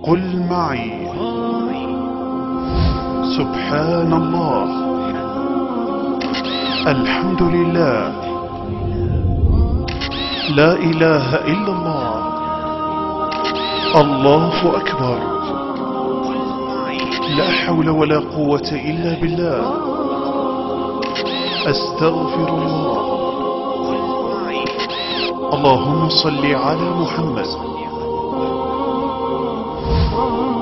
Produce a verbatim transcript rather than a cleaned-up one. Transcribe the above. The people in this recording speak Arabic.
قل معي سبحان الله، الحمد لله، لا إله إلا الله، الله أكبر، لا حول ولا قوة إلا بالله، أستغفر الله. اللهم صل على محمد.